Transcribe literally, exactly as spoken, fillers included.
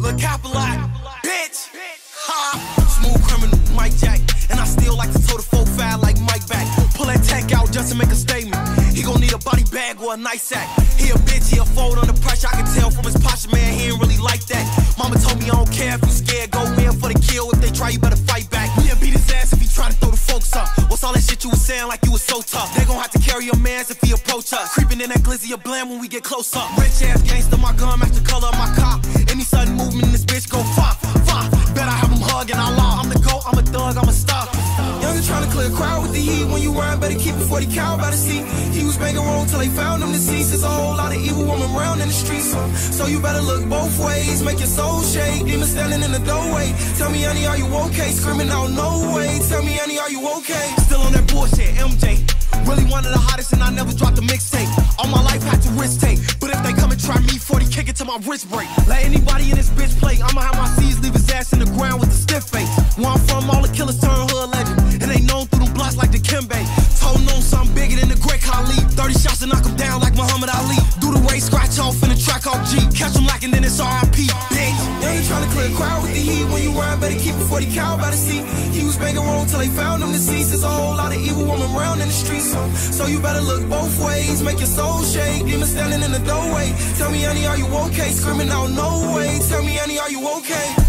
but capitalize, bitch. Ha. Smooth criminal, Mike Jack, and I still like to toe the four five like Mike back. Pull that tech out just to make a statement. He gon' need a body bag or a nice sack. He a bitch, he'll fold under pressure. I can tell from his posture, man, he ain't really like that. Mama told me I don't care if you scared, go in for the kill. If they try, you better fight back. We'll beat his ass if he try to throw the folks up. What's all that shit you was saying like you was so tough? They gon' have to carry your mans if he approach us. Creeping in that glizzy of blam when we get close up. Rich ass gangster, my gun match the color of my car. Any sudden movement in this bitch go fuck, fuck. Bet I have him hugging I law. I'm the GOAT, I'm a thug, I'm a star. Youngin' tryna clear a crowd with the heat. When you rhyme, better keep it forty cal by the seat. He was banging wrong till they found him deceased. There's a whole lot of evil women around in the streets. So you better look both ways, make your soul shake. Demons standing in the doorway. Tell me, honey, are you okay? Screaming out, no way. Tell me, honey, are you okay? Still on that bullshit, M J. Really one of the hottest and I never dropped a mixtape. All my life had to risk take. But if they come and try me, forty kick it to my wrist break. Let anybody in this bitch play. I'ma have my C's leave his ass in the ground with a stiff face. Where I'm from, all the killers turn hood legend. And they known through them blocks like the Kimbe. Told known something bigger than the Great Khali. thirty shots to knock him down like Muhammad Ali. Do the race, scratch off in the track off G. Catch him lacking, then it's R I P, bitch. They ain't tryna clear a crowd with the heat. When you rhyme, better keep it forty cal by the seat. He was banging wrong till they found him deceased. There's a whole lot of evil women around in the streets. So you better look both ways, make your soul shake. Demons standing in the doorway. Tell me, honey, are you okay? Screaming out, no way. Tell me, honey, are you okay?